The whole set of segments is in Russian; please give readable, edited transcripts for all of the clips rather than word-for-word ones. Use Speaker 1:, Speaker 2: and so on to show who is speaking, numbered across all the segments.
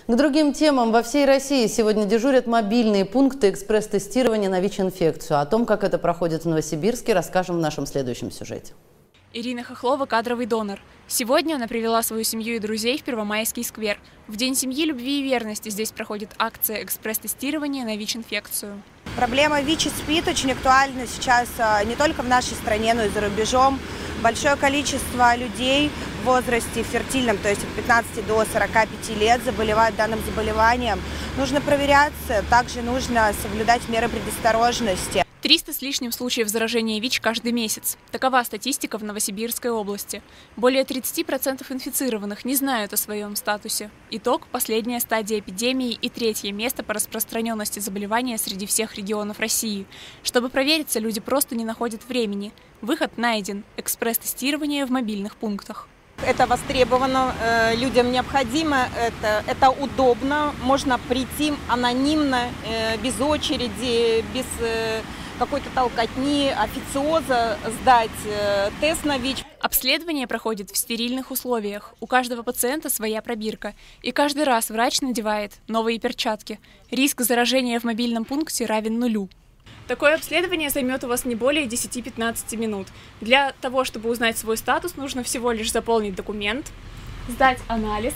Speaker 1: К другим темам. Во всей России сегодня дежурят мобильные пункты экспресс-тестирования на ВИЧ-инфекцию. О том, как это проходит в Новосибирске, расскажем в нашем следующем сюжете.
Speaker 2: Ирина Хохлова – кадровый донор. Сегодня она привела свою семью и друзей в Первомайский сквер. В День семьи, любви и верности здесь проходит акция экспресс-тестирования на ВИЧ-инфекцию.
Speaker 3: Проблема ВИЧ и СПИД очень актуальна сейчас не только в нашей стране, но и за рубежом. Большое количество людей в возрасте фертильном, то есть от 15 до 45 лет, заболевают данным заболеванием. Нужно проверяться, также нужно соблюдать меры предосторожности.
Speaker 2: 300 с лишним случаев заражения ВИЧ каждый месяц. Такова статистика в Новосибирской области. Более 30% инфицированных не знают о своем статусе. Итог – последняя стадия эпидемии и третье место по распространенности заболевания среди всех регионов России. Чтобы провериться, люди просто не находят времени. Выход найден – экспресс-тестирование в мобильных пунктах.
Speaker 4: Это востребовано, людям необходимо, это удобно, можно прийти анонимно, без очереди, без какой-то толкотни, официоза, сдать тест на ВИЧ.
Speaker 2: Обследование проходит в стерильных условиях. У каждого пациента своя пробирка. И каждый раз врач надевает новые перчатки. Риск заражения в мобильном пункте равен 0. Такое обследование займет у вас не более 10-15 минут. Для того, чтобы узнать свой статус, нужно всего лишь заполнить документ, сдать анализ,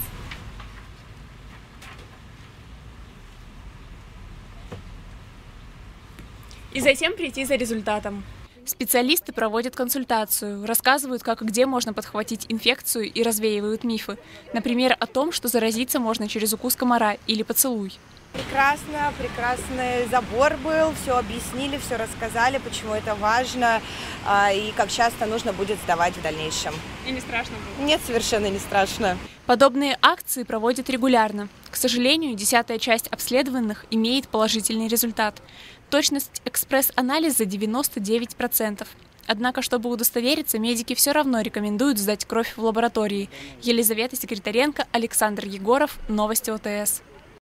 Speaker 2: и затем прийти за результатом. Специалисты проводят консультацию, рассказывают, как и где можно подхватить инфекцию и развеивают мифы. Например, о том, что заразиться можно через укус комара или поцелуй.
Speaker 3: Прекрасный забор был, все объяснили, все рассказали, почему это важно и как часто нужно будет сдавать в дальнейшем.
Speaker 2: И не страшно было?
Speaker 3: Нет, совершенно не страшно. Подобные
Speaker 2: акции проводят регулярно. К сожалению, 10-я часть обследованных имеет положительный результат. Точность экспресс-анализа 99%. Однако, чтобы удостовериться, медики все равно рекомендуют сдать кровь в лаборатории. Елизавета Секретаренко, Александр Егоров, Новости ОТС.